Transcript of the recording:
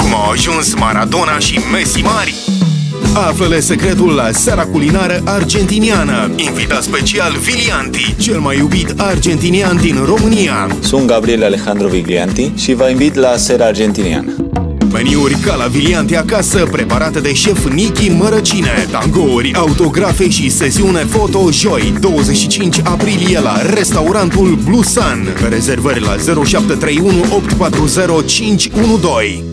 Cum au ajuns Maradona și Messi mari? Află-le secretul la seara culinară argentiniană. Invitat special Viglianti, cel mai iubit argentinian din România. Sunt Gabriel Alejandro Viglianti și vă invit la seara argentiniană. Meniuri ca la Viglianti acasă, preparate de șef Nichi Mărăcine. Tangouri, autografe și sesiune foto joi, 25 aprilie la restaurantul Blue Sun. Rezervări la 0731 840 512.